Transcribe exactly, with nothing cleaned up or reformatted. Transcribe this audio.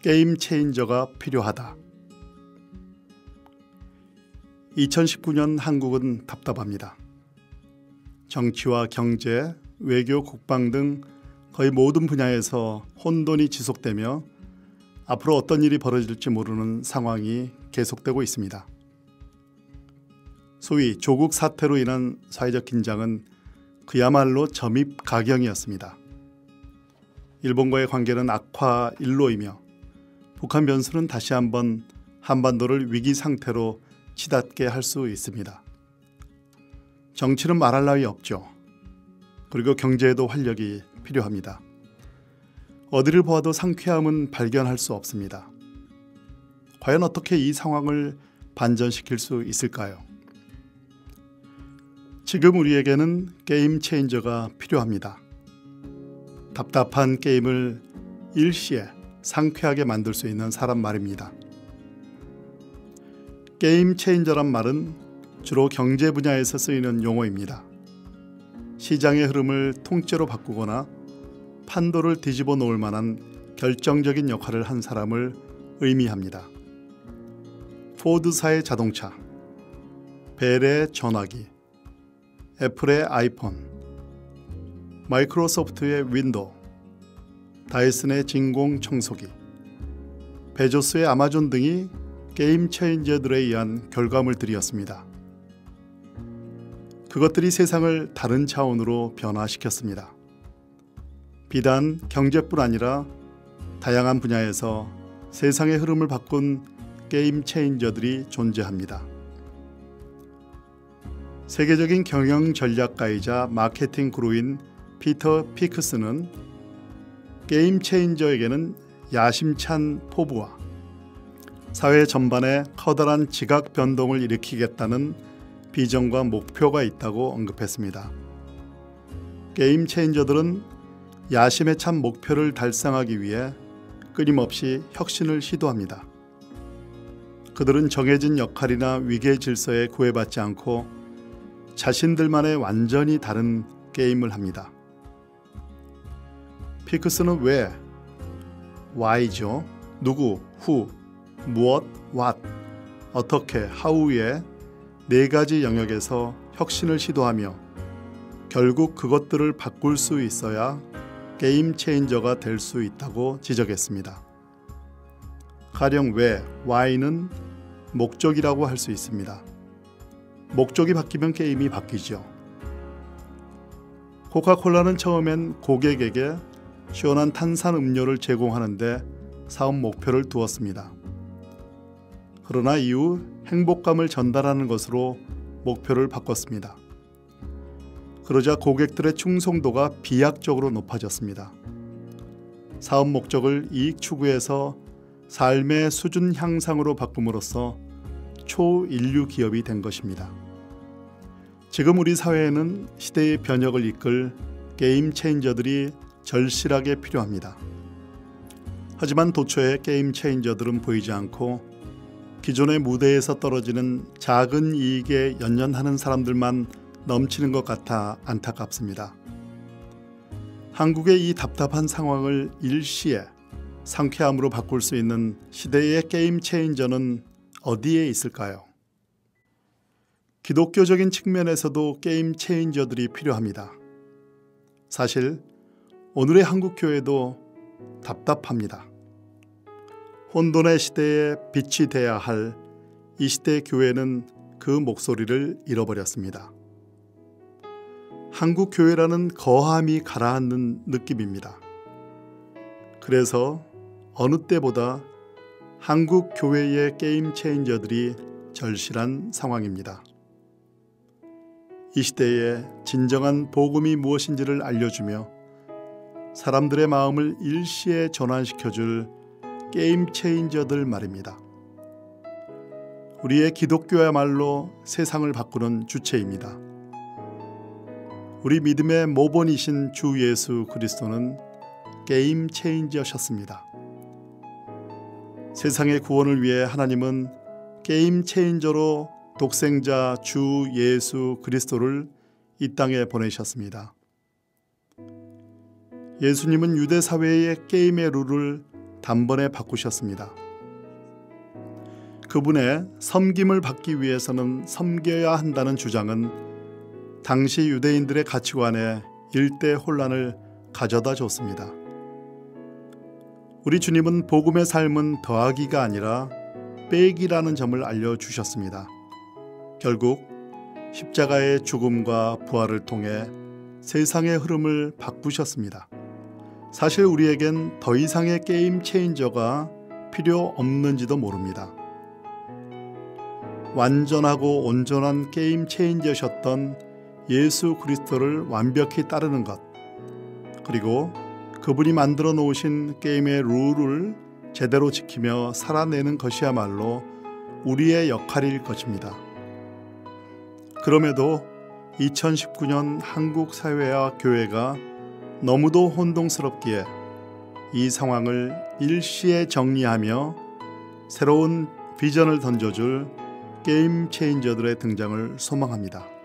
게임 체인저가 필요하다. 이천십구 년 한국은 답답합니다. 정치와 경제, 외교, 국방 등 거의 모든 분야에서 혼돈이 지속되며 앞으로 어떤 일이 벌어질지 모르는 상황이 계속되고 있습니다. 소위 조국 사태로 인한 사회적 긴장은 그야말로 점입가경이었습니다. 일본과의 관계는 악화 일로이며 북한 변수는 다시 한번 한반도를 위기 상태로 치닫게 할 수 있습니다. 정치는 말할 나위 없죠. 그리고 경제에도 활력이 필요합니다. 어디를 보아도 상쾌함은 발견할 수 없습니다. 과연 어떻게 이 상황을 반전시킬 수 있을까요? 지금 우리에게는 게임 체인저가 필요합니다. 답답한 게임을 일시에 상쾌하게 만들 수 있는 사람 말입니다. 게임 체인저란 말은 주로 경제 분야에서 쓰이는 용어입니다. 시장의 흐름을 통째로 바꾸거나 판도를 뒤집어 놓을 만한 결정적인 역할을 한 사람을 의미합니다. 포드사의 자동차, 벨의 전화기, 애플의 아이폰, 마이크로소프트의 윈도우, 다이슨의 진공 청소기, 베조스의 아마존 등이 게임 체인저들에 의한 결과물들이었습니다. 그것들이 세상을 다른 차원으로 변화시켰습니다. 비단 경제뿐 아니라 다양한 분야에서 세상의 흐름을 바꾼 게임 체인저들이 존재합니다. 세계적인 경영 전략가이자 마케팅 그루인 피터 피크스는 게임 체인저에게는 야심찬 포부와 사회 전반에 커다란 지각 변동을 일으키겠다는 비전과 목표가 있다고 언급했습니다. 게임 체인저들은 야심에 찬 목표를 달성하기 위해 끊임없이 혁신을 시도합니다. 그들은 정해진 역할이나 위계 질서에 구애받지 않고 자신들만의 완전히 다른 게임을 합니다. 피크스는 왜, why죠. 누구, who, 무엇, what, 어떻게, how의 네 가지 영역에서 혁신을 시도하며 결국 그것들을 바꿀 수 있어야 게임 체인저가 될 수 있다고 지적했습니다. 가령 왜, why는 목적이라고 할 수 있습니다. 목적이 바뀌면 게임이 바뀌죠. 코카콜라는 처음엔 고객에게 시원한 탄산 음료를 제공하는데 사업 목표를 두었습니다. 그러나 이후 행복감을 전달하는 것으로 목표를 바꿨습니다. 그러자 고객들의 충성도가 비약적으로 높아졌습니다. 사업 목적을 이익 추구에서 삶의 수준 향상으로 바꿈으로써 초인류 기업이 된 것입니다. 지금 우리 사회에는 시대의 변혁을 이끌 게임 체인저들이 절실하게 필요합니다. 하지만 도처에 게임 체인저들은 보이지 않고 기존의 무대에서 떨어지는 작은 이익에 연연하는 사람들만 넘치는 것 같아 안타깝습니다. 한국의 이 답답한 상황을 일시에 상쾌함으로 바꿀 수 있는 시대의 게임 체인저는 어디에 있을까요? 기독교적인 측면에서도 게임 체인저들이 필요합니다. 사실 오늘의 한국 교회도 답답합니다. 혼돈의 시대에 빛이 돼야 할 이 시대의 교회는 그 목소리를 잃어버렸습니다. 한국 교회라는 거함이 가라앉는 느낌입니다. 그래서 어느 때보다 한국 교회의 게임 체인저들이 절실한 상황입니다. 이 시대에 진정한 복음이 무엇인지를 알려주며 사람들의 마음을 일시에 전환시켜줄 게임 체인저들 말입니다. 우리의 기독교야말로 세상을 바꾸는 주체입니다. 우리 믿음의 모본이신 주 예수 그리스도는 게임 체인저셨습니다. 세상의 구원을 위해 하나님은 게임 체인저로 독생자 주 예수 그리스도를 이 땅에 보내셨습니다. 예수님은 유대 사회의 게임의 룰을 단번에 바꾸셨습니다. 그분의 섬김을 받기 위해서는 섬겨야 한다는 주장은 당시 유대인들의 가치관에 일대 혼란을 가져다 줬습니다. 우리 주님은 복음의 삶은 더하기가 아니라 빼기라는 점을 알려주셨습니다. 결국 십자가의 죽음과 부활을 통해 세상의 흐름을 바꾸셨습니다. 사실 우리에겐 더 이상의 게임 체인저가 필요 없는지도 모릅니다. 완전하고 온전한 게임 체인저셨던 예수 그리스도를 완벽히 따르는 것, 그리고 그분이 만들어 놓으신 게임의 룰을 제대로 지키며 살아내는 것이야말로 우리의 역할일 것입니다. 그럼에도 이천십구 년 한국 사회와 교회가 너무도 혼동스럽기에 이 상황을 일시에 정리하며 새로운 비전을 던져줄 게임 체인저들의 등장을 소망합니다.